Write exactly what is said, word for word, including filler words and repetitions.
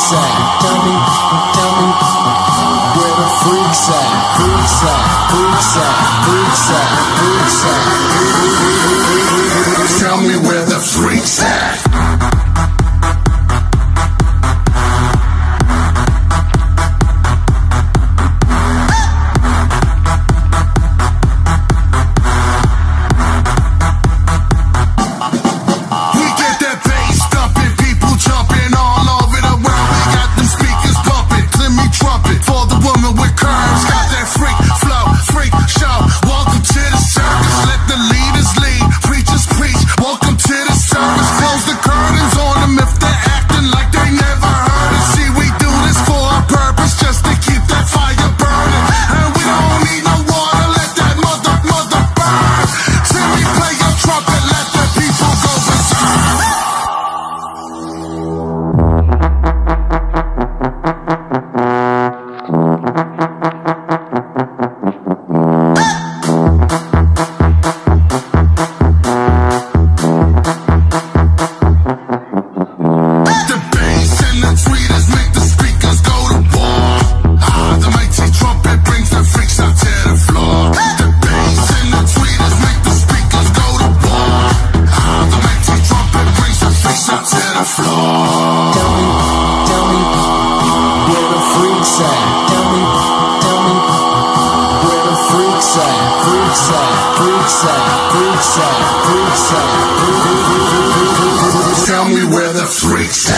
freaks at? Tell me, tell me where the freaks at? Freaks at, freaks at, freaks at, freaks at. Tell me where the freaks at? Tell me where the freaks at.